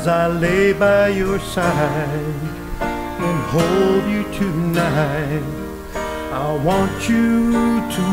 as I lay by your side and hold you tonight. I want you to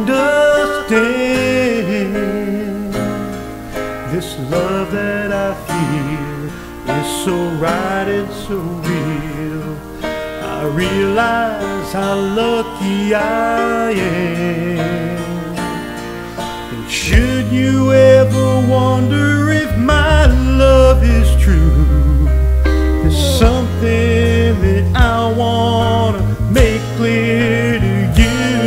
understand this love that I feel is so right and so real. I realize how lucky I am. And should you ever wonder if my love is true, there's something that I want to make clear to you.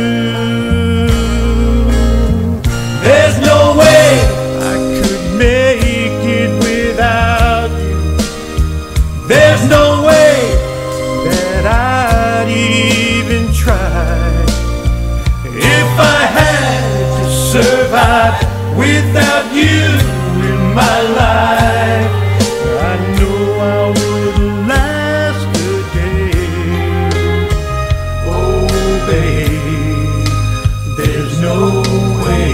There's no way I could make it without you. There's no way that I'd even try if I had to survive without you in my life. I know I wouldn't last a day. Oh babe, there's no way.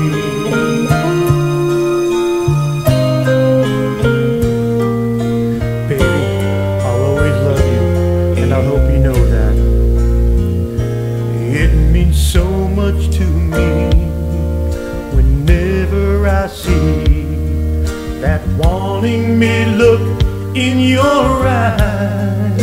Baby, I'll always love you, and I hope you know that. It means so much to me whenever I see that wanting me look in your eyes.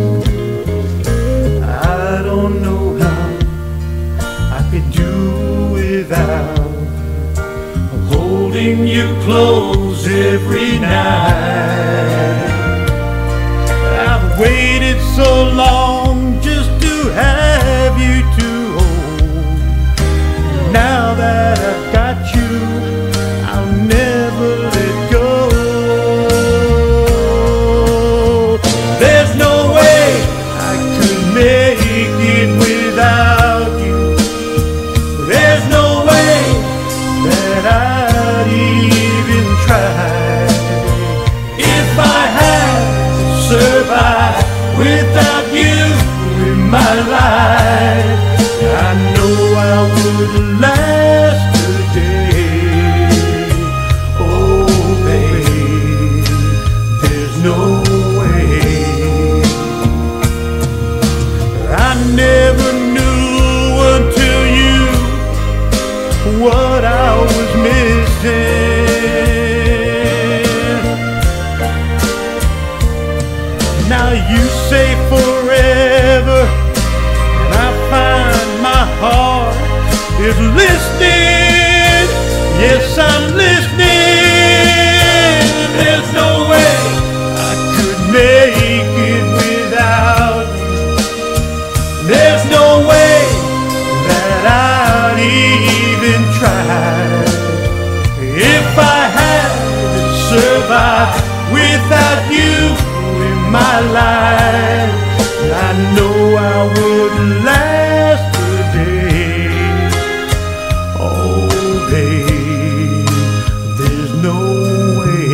I don't know how I could do without holding you close every night. I've waited so long just to have you to hold. Now that I've got you, I'll never let go. There's no way I could make it without you. There's no way that I'd even try if I had to survive without you in my life. I know I wouldn't last a day. Oh babe, there's no way. I never knew until you what I was missing. Now you say forever, and I find my heart is listening. Yes, I'm listening. There's no way I could make it without you. There's no way that I'd even try if I had to survive without you in my life. I know I wouldn't last a day. Oh babe, there's no way.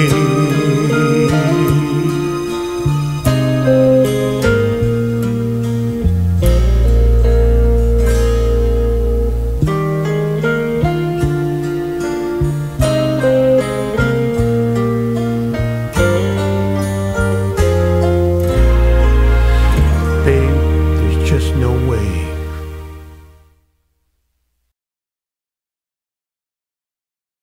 Babe, there's just no way.